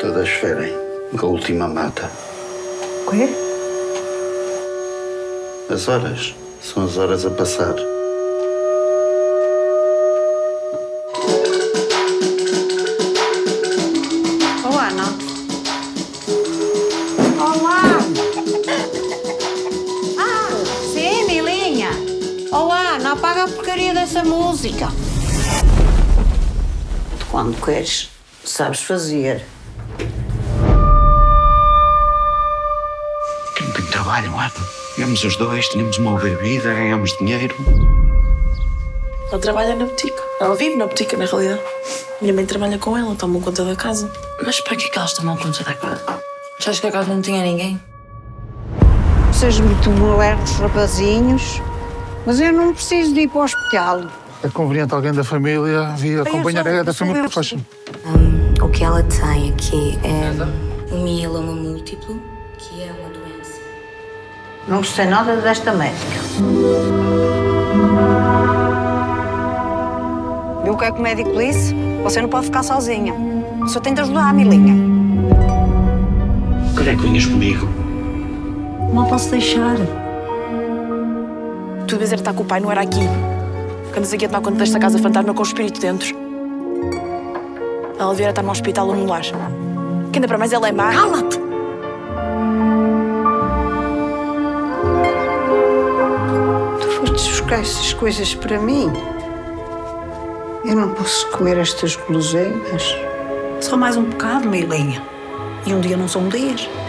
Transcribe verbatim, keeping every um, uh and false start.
Todas ferem. A última mata. O quê? As horas. São as horas a passar. Oh, Ana. Olá! Ah, sim, Milinha. Olá, não apaga a porcaria dessa música. Quando queres, sabes fazer. Que não tenho trabalho, Ana. Ganhamos os dois, tínhamos uma bebida, ganhamos dinheiro. Ela trabalha na botica. Ela vive na botica, na realidade. Minha mãe trabalha com ela, tomam conta da casa. Mas para que é que elas tomam conta da casa? Já acho que a casa não tinha ninguém? Vocês muito modernos, rapazinhos, mas eu não preciso de ir para o hospital. É conveniente alguém da família vir acompanhar a da família por faixa. Um, o que ela tem aqui é um mieloma múltiplo, que é uma doença. Não sei nada desta médica. Viu o que é que o médico disse? Você não pode ficar sozinha. Só tem de ajudar a Milinha. Quando é que vinhas comigo? Não posso deixar. Tu devias estar com o pai, não era aqui. Que andas aqui a tomar conta desta casa fantasma com o espírito dentro. Ela devia estar no hospital ou no lar. Que ainda para mais ela é má. Cala-te! Tu foste buscar essas coisas para mim? Eu não posso comer estas guloseimas. Só mais um bocado, Milinha. E um dia não são dias.